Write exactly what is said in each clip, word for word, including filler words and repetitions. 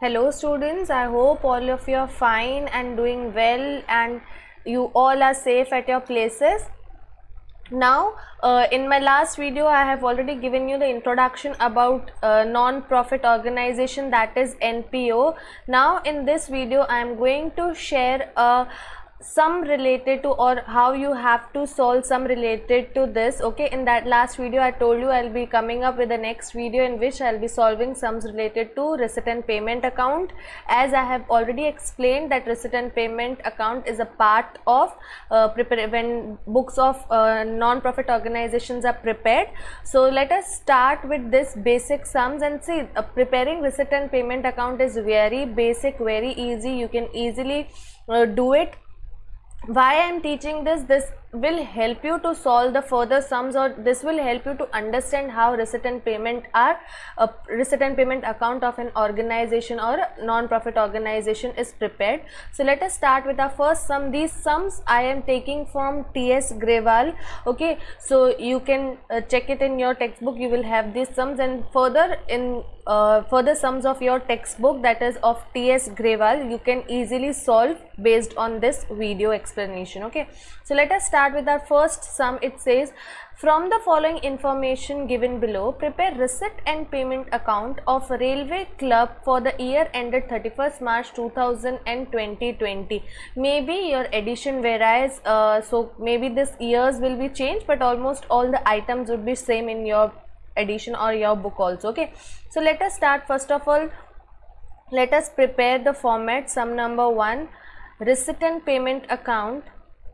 Hello students, I hope all of you are fine and doing well and you all are safe at your places. Now uh, in my last video I have already given you the introduction about uh, non-profit organization, that is N P O. Now in this video I am going to share a some related to, or how you have to solve some related to this. Okay, in that last video I told you I'll be coming up with the next video in which I'll be solving sums related to receipt and payment account. As I have already explained that receipt and payment account is a part of uh, prepare when books of uh, non-profit organizations are prepared. So let us start with this basic sums and see. Uh, preparing receipt and payment account is very basic, very easy. You can easily uh, do it. Why I am teaching this, this will help you to solve the further sums, or this will help you to understand how receipt and payment are a receipt and payment account of an organization or a non-profit organization is prepared. So let us start with our first sum. These sums I am taking from T S Grewal. Okay, so you can uh, check it in your textbook. You will have these sums, and further in uh, further sums of your textbook, that is of T S Grewal, you can easily solve based on this video explanation. Okay, so let us start with our first sum. It says, from the following information given below, prepare receipt and payment account of Railway Club for the year ended thirty-first March two thousand twenty. Maybe your edition varies, uh, so maybe this years will be changed, but almost all the items would be same in your edition or your book also. Okay, so let us start. First of all, let us prepare the format. Sum number one, receipt and payment account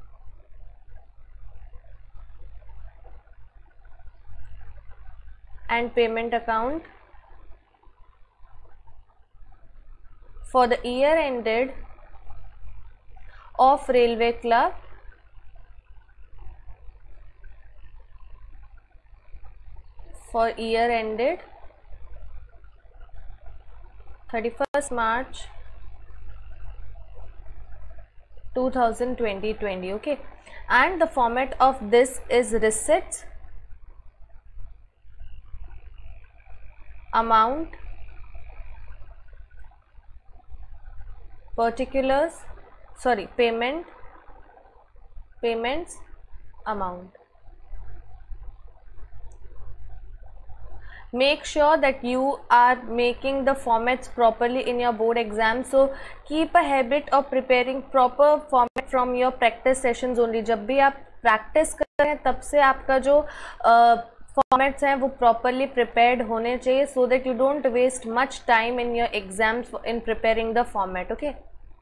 and payment account for the year ended of Railway Club for year ended thirty-first March two thousand twenty. Okay, and the format of this is receipts, amount, particulars, sorry, payment, payments, amount. Make sure that you are making the formats properly in your board exam. So keep a habit of preparing proper format from your practice sessions only. जब भी आप practice कर रहे हैं तब से आपका जो uh, formats हैं वो properly prepared होने चाहिए, so that you don't waste much time in your exams in preparing the format. Okay,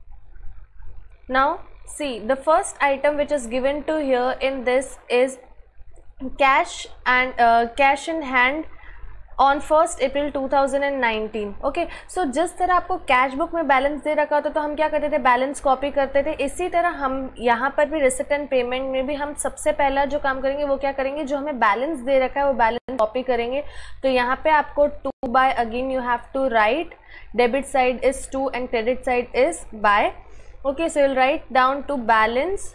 now see, the first item which is given to here in this is cash and uh, cash in hand on first April two thousand nineteen. Okay, so जिस तरह आपको cash book में balance दे रखा होता तो हम क्या करते थे, बैलेंस कॉपी करते थे. इसी तरह हम यहाँ पर भी रिसीट एंड पेमेंट में भी हम सबसे पहला जो काम करेंगे वो क्या करेंगे, जो हमें बैलेंस दे रखा है वो बैलेंस कॉपी करेंगे. तो यहाँ पे आपको to by again you have to write, debit side is to and credit side is by. Okay, so you will write down to balance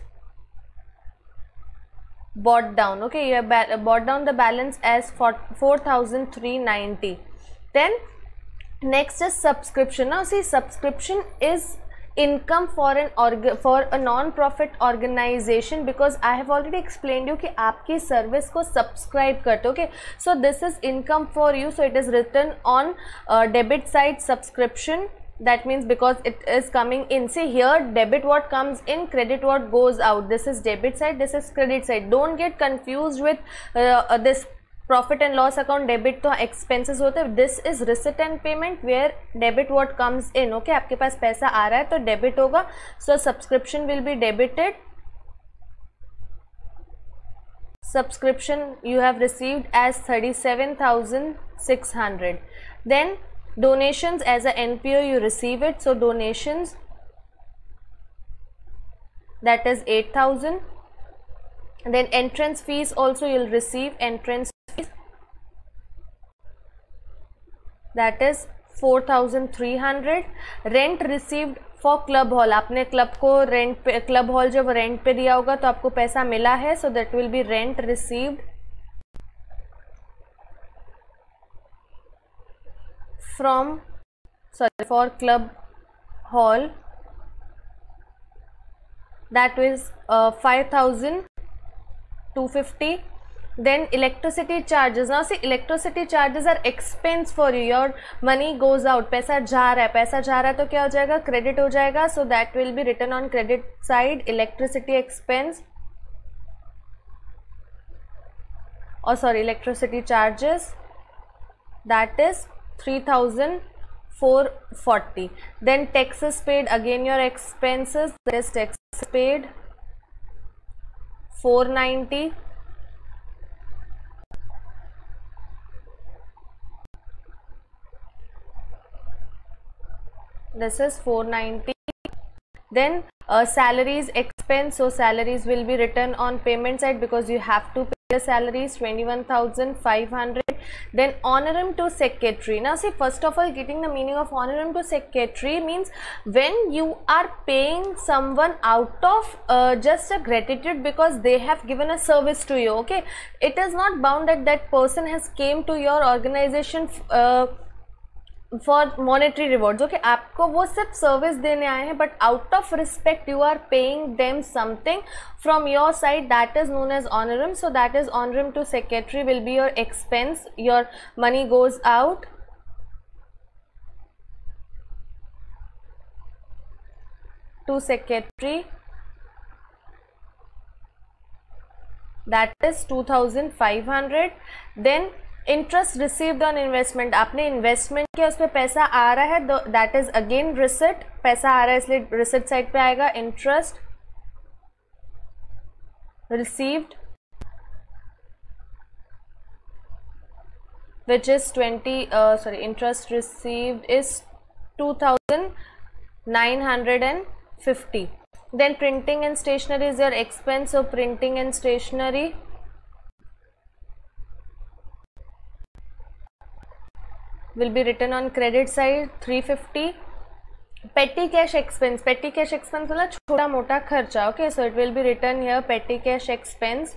bought down. Okay, you have bought down the balance as for four thousand three hundred ninety. Then next is subscription. Now see, subscription is income for an org for a non-profit organization, because I have already explained you कि आपकी service को subscribe करते. Okay, so this is income for you, so it is written on uh, debit side subscription. That means because it is coming in, see here debit what comes in, credit what goes out. This is debit side, this is credit side. Don't get confused with uh, uh, this profit and loss account. Debit तो expenses होते हैं. This is receipt and payment where debit what comes in. Okay, आपके पास पैसा आ रहा है तो debit होगा, so subscription will be debited. Subscription you have received as thirty-seven thousand six hundred. Then donations, as a N P O you receive it, so donations, that is eight thousand. Then entrance fees also you'll receive entrance fees, that is four thousand three hundred. Rent received for club hall, आपने club को rent पे, club hall जब rent पे दिया होगा तो आपको पैसा मिला है, so that will be rent received from sorry for club hall, that is uh, five thousand two hundred fifty. Then electricity charges. Now see, electricity charges are expense for you. Your money goes out. पैसा जा रहा है, पैसा जा रहा है तो क्या हो जाएगा, क्रेडिट हो जाएगा. So that will be written on credit side, electricity expense, or sorry, electricity charges, that is three thousand four hundred forty. Then taxes paid, again your expenses, that is taxes paid four hundred ninety. This is four hundred ninety. Then uh, salaries expense, so salaries will be written on payment side because you have to pay the salaries, twenty-one thousand five hundred. Then honorum to secretary. Now see, first of all, getting the meaning of honorum to secretary means when you are paying someone out of uh, just a gratitude because they have given a service to you. Okay, it is not bound that that person has came to your organization uh, for monetary rewards. Okay, आपको वो सिर्फ service देने आए हैं, but out of respect you are paying them something from your side, that is known as honorarium. So that is honorarium to secretary will be your expense, your money goes out to secretary, that is two thousand five hundred. Then interest received on investment, आपने investment किया, उस पर पैसा आ रहा है, that is again receipt, पैसा आ रहा है इसलिए रिसिट साइड पे आएगा. Interest received which is twenty sorry interest received is two thousand nine hundred and fifty. Then printing and stationery is your expense, of printing and stationery will be written on credit side three fifty. petty cash expense, petty cash expense मतलब छोटा मोटा खर्चा. okay, so it will be written here petty cash expense,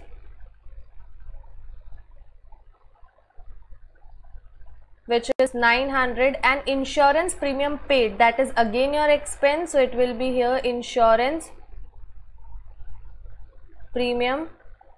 which is nine hundred. and insurance premium paid, that is again your expense, so it will be here insurance premium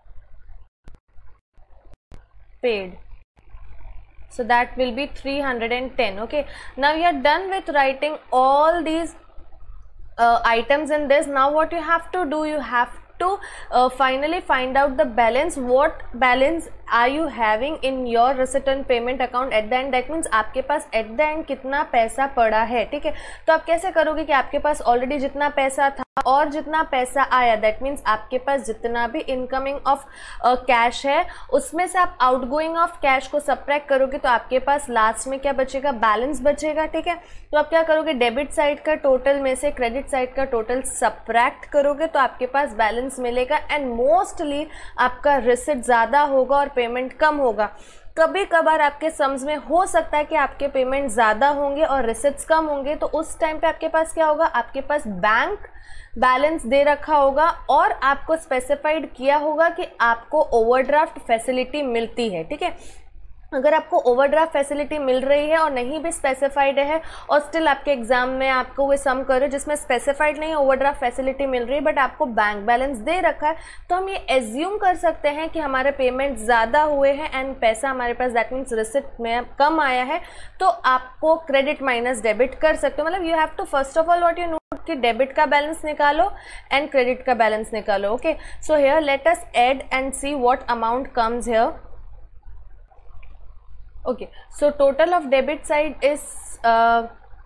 paid. So that will be three hundred ten. Okay, now you are done with writing all these uh, items in this. Now what you have to do, you have to uh, finally find out the balance. What balance are you having in your receipt and payment account at the end? That means आपके पास at the end कितना पैसा पड़ा है. ठीक है, तो आप कैसे करोगे कि आपके पास ऑलरेडी जितना पैसा था और जितना पैसा आया, दैट मीन्स आपके पास जितना भी इनकमिंग ऑफ कैश है उसमें से आप आउटगोइंग ऑफ कैश को सब्ट्रैक्ट करोगे तो आपके पास लास्ट में क्या बचेगा, बैलेंस बचेगा. ठीक है, तो आप क्या करोगे, डेबिट साइड का टोटल में से क्रेडिट साइड का टोटल सब्ट्रैक्ट करोगे तो आपके पास बैलेंस मिलेगा. एंड मोस्टली आपका रिसिट ज़्यादा होगा और पेमेंट कम होगा. कभी कभार आपके सम्स में हो सकता है कि आपके पेमेंट ज़्यादा होंगे और रिसिट्स कम होंगे, तो उस टाइम पे आपके पास क्या होगा, आपके पास बैंक बैलेंस दे रखा होगा और आपको स्पेसिफाइड किया होगा कि आपको ओवरड्राफ्ट फैसिलिटी मिलती है. ठीक है, अगर आपको ओवरड्राफ्ट फैसिलिटी मिल रही है और नहीं भी स्पेसिफाइड है और स्टिल आपके एग्जाम में आपको वो सम करो जिसमें स्पेसिफाइड नहीं है, ओवरड्राफ्ट फैसिलिटी मिल रही है बट आपको बैंक बैलेंस दे रखा है, तो हम ये एज्यूम कर सकते हैं कि हमारे पेमेंट ज़्यादा हुए हैं एंड पैसा हमारे पास, दैट मीन्स रिसिप्ट में कम आया है, तो आपको क्रेडिट माइनस डेबिट कर सकते हो. मतलब you have to first of all what you note कि डेबिट का बैलेंस निकालो एंड क्रेडिट का बैलेंस निकालो. Okay, so here let us add and see what amount comes here. Okay, so total of debit side is uh,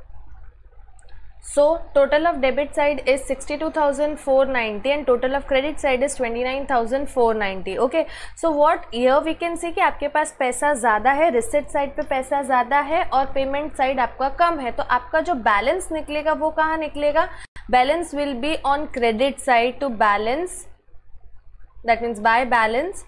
so total of debit side is sixty-two thousand four hundred ninety and total of credit side is twenty-nine thousand four hundred ninety. Okay, so what here we can see कि आपके पास पैसा ज़्यादा है, receipt side पे पैसा ज़्यादा है और पेमेंट साइड आपका कम है, तो आपका जो बैलेंस निकलेगा वो कहाँ निकलेगा, balance will be on credit side to balance, that means by balance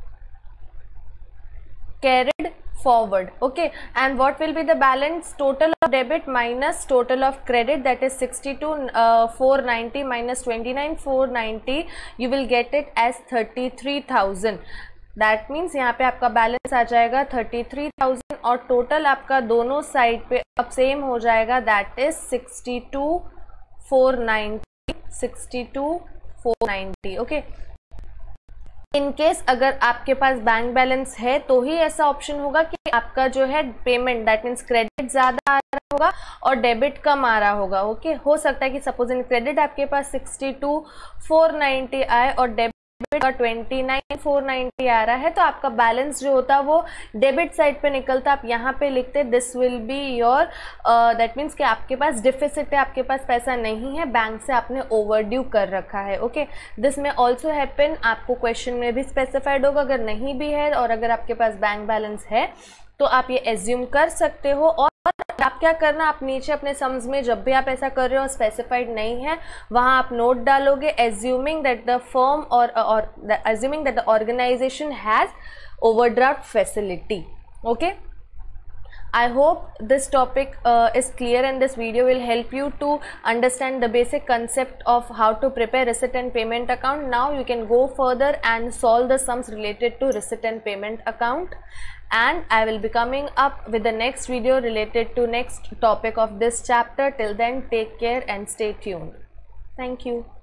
carried forward. Okay, and what will be the balance, total of debit minus total of credit, that is sixty-two four hundred ninety minus twenty-nine four hundred ninety, you will get it as thirty-three thousand. That means यहाँ पे आपका balance आ जाएगा thirty three thousand और total आपका दोनों साइड पे अब सेम हो जाएगा, that is sixty two four ninety, sixty two four ninety. Okay, in case अगर आपके पास बैंक बैलेंस है तो ही ऐसा ऑप्शन होगा कि आपका जो है पेमेंट दैट मीन्स क्रेडिट ज़्यादा आ रहा होगा और डेबिट कम आ रहा होगा। ओके, हो सकता है कि सपोज इन क्रेडिट आपके पास सिक्सटी टू फोर नाइन्टी आए और डेबिट का ट्वेंटी नाइन फोर नाइन्टी आ रहा है, तो आपका बैलेंस जो होता है वो डेबिट साइड पे निकलता। आप यहाँ पे लिखते this will be your, that means कि आपके पास डिफिसिट है, आपके पास पैसा नहीं है, बैंक से आपने ओवर ड्यू कर रखा है। ओके, दिस में ऑल्सो हैपन, आपको क्वेश्चन में भी स्पेसिफाइड होगा। अगर नहीं भी है और अगर आपके पास बैंक बैलेंस है तो आप ये एज्यूम कर सकते हो। और आप क्या करना, आप नीचे अपने सम्स में जब भी आप ऐसा कर रहे हो स्पेसिफाइड नहीं है वहाँ आप नोट डालोगे एज्यूमिंग दैट द फर्म और assuming that the organisation has overdraft facility. Okay, I hope this topic uh, is clear and this video will help you to understand the basic concept of how to prepare receipt and payment account. Now you can go further and solve the sums related to receipt and payment account, and I will be coming up with the next video related to next topic of this chapter. Till then, take care and stay tuned. Thank you.